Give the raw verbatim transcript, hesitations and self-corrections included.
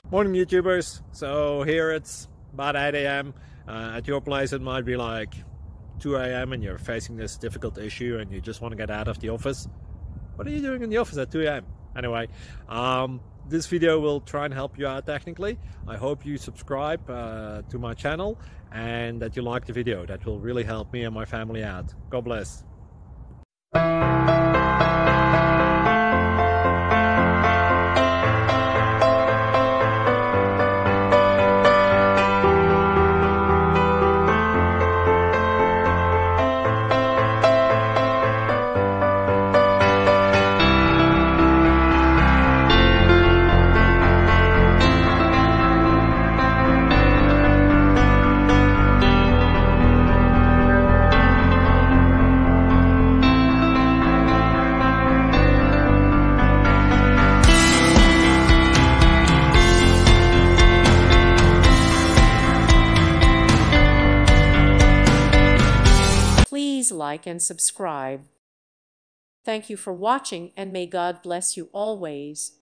Morning YouTubers. So here it's about eight A M Uh, at your place it might be like two A M and you're facing this difficult issue and you just want to get out of the office. What are you doing in the office at two A M? Anyway, um, this video will try and help you out technically. I hope you subscribe uh, to my channel and that you like the video. That will really help me and my family out. God bless. Please like and subscribe. Thank you for watching, and may God bless you always.